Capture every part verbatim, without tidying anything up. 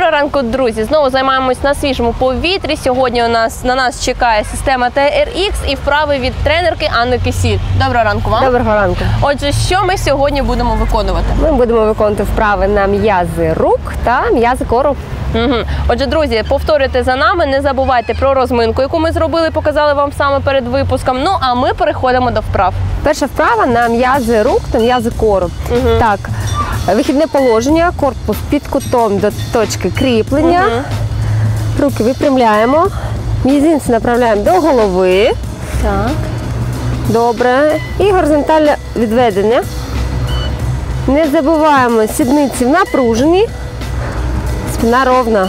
Доброго ранку, друзі! Знову займаємось на свіжому повітрі. Сьогодні у нас на нас чекає система Т Р Х і вправи від тренерки Анни Кисіль. Доброго ранку вам! Доброго ранку! Отже, що ми сьогодні будемо виконувати? Ми будемо виконувати вправи на м'язи рук та м'язи кору. Угу. Отже, друзі, повторюйте за нами, не забувайте про розминку, яку ми зробили, показали вам саме перед випуском. Ну, а ми переходимо до вправ. Перша вправа на м'язи рук та м'язи кору. Угу. Так, вихідне положення, корпус під кутом до точки кріплення. Угу. Руки випрямляємо, мізинці направляємо до голови. Так. Добре. І горизонтальне відведення. Не забуваємо сідниці напружені. Спина ровна.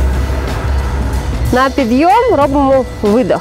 На підйом робимо видох.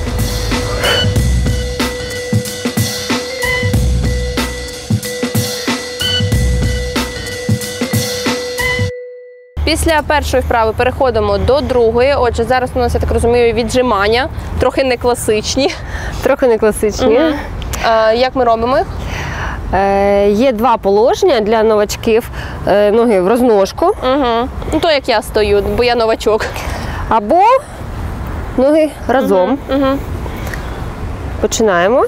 Після першої вправи переходимо до другої. Отже, зараз у нас, я так розумію, віджимання. Трохи не класичні. Трохи не класичні. Угу. Е, як ми робимо їх? Е, є два положення для новачків. Е, ноги в розножку. Угу. Ну, то як я стою, бо я новачок. Або ноги разом. Угу. Угу. Починаємо.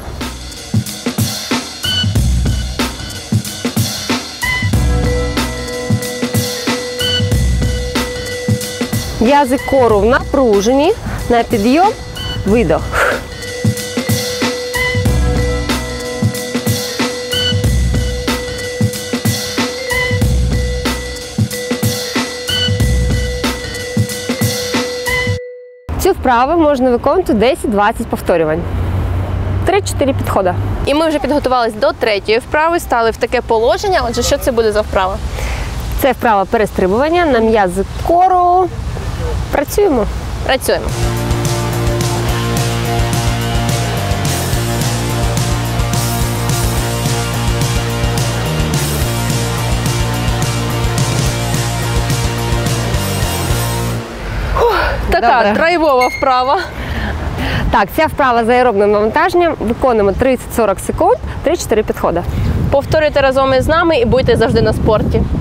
М'язи кору напружені. На підйом видох. Цю вправу можна виконувати десять-двадцять повторювань. три-чотири підходи. І ми вже підготувалися до третьої вправи, стали в таке положення. Отже, що це буде за вправа? Це вправа перестрибування на м'язи кору. Працюємо. Працюємо. Фух, така Добре. драйвова вправа. Так, ця вправа з аеробним навантаженням. Виконуємо тридцять-сорок секунд, три-чотири підходи. Повторюйте разом із нами і будьте завжди на спорті.